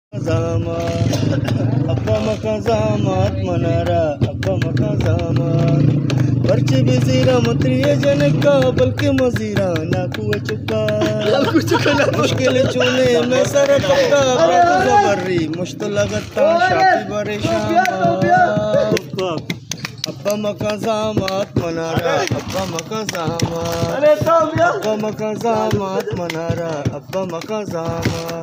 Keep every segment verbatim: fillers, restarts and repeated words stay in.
Zaman Abba maka zaman manara Abba maka zaman पर्चे बेजीरा मंत्रिये जनका बल्कि मजीरा ना कुए चुका मुश्किल चुने मैं सर कपड़ा बात जबरी मुश्त लगता शादी परेशान अब्बा मका जामात मनारा अब्बा मका जामात अब्बा मका जामात मनारा अब्बा मका जामात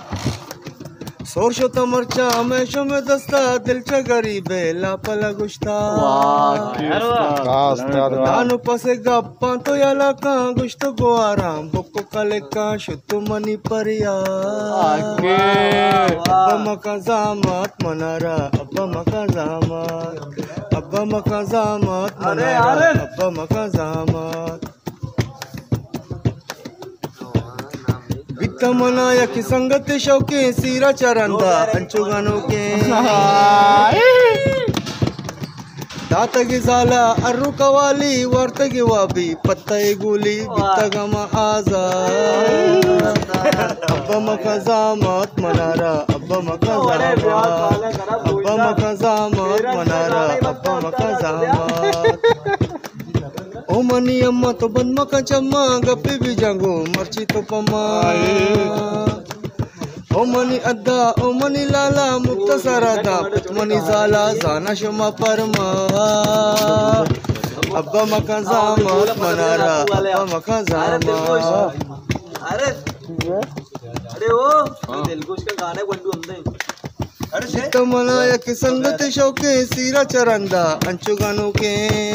सोर शो मर्चा मैं शो में दस्ता दिल च गरीबे लापला गुश्ता दानु पसे गप्पा तो याला का गुश्त गो आराम बुक्को कले का शुतु मनी परिया अब्बा मका जामात मनारा अब्बा मका जामात अब्बा मका जामात मनारा अब्बा मका जामात मनाया की संगत शौके सीरा चरंदा अंचुगानों के दाता की साला अर्रु कवाली वर्त की वाबी पत्ता गोली बित्ता गमा आजा अब्बा मका जामात मनारा अब्बा मका जामात अब्बा मका जामात मनारा अब्बा मका जामात ओ मनी अम्मा तो बंद मका चम्मा गप्पे भी जागो मर्ची तो पम्मा ओ मनी अद्दा ओ मनी लाला मुक्त सरादा मनी जाला जाना शुमा परमा अब्बा मका जामात मनारा अब्बा मका जामात अरे अरे ओ दिल को उसका गाना बंडू अंदर तो मनाया की संगत शौके सीरा चरंदा अंचुगानों के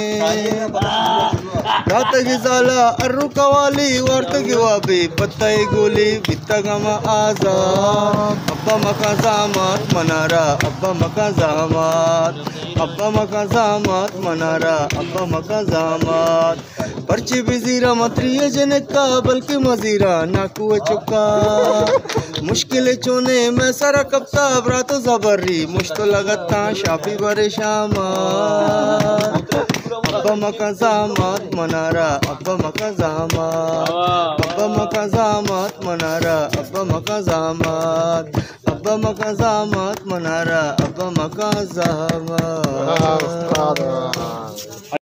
दाता की जाला अर्रु कवाली वर्त की वाबी पत्ता गोली बित्ता गमा आजा अब्बा मका जामात मनारा अब्बा मका जामात अब्बा मका जामात मनारा अब्बा मका जामात पर्ची बिजीरा मंत्रिये जनका बल्कि मजीरा ना कुए चुका मुश्किल चुने मैं सारा कप्ता ब्रातो जबरी मुश्त लगता शाफी परेशान अब्बा मका जामात मनारा अब्बा मका जामात अब्बा मका जामात मनारा अब्बा मका जामात अब्बा मका जामात मनारा अब्बा मका जामात।